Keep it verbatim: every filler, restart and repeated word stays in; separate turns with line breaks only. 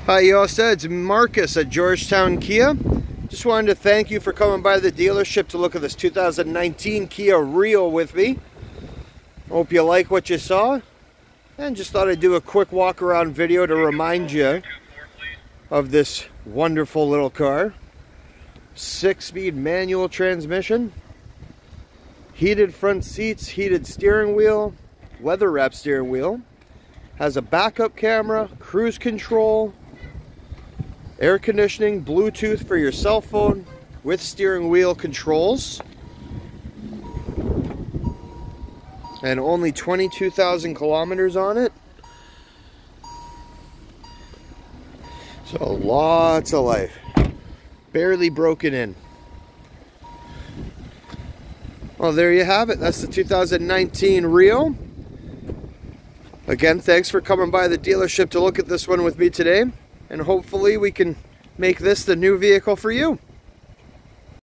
Hi Yosta, it's Marcus at Georgetown Kia. Just wanted to thank you for coming by the dealership to look at this two thousand nineteen Kia Rio with me. Hope you like what you saw. And just thought I'd do a quick walk around video to remind you of this wonderful little car. Six-speed manual transmission. Heated front seats, heated steering wheel, leather wrap steering wheel. Has a backup camera, cruise control, air conditioning, Bluetooth for your cell phone with steering wheel controls. And only twenty-two thousand kilometers on it. So lots of life. Barely broken in. Well, there you have it. That's the two thousand nineteen Rio. Again, thanks for coming by the dealership to look at this one with me today. And hopefully we can make this the new vehicle for you.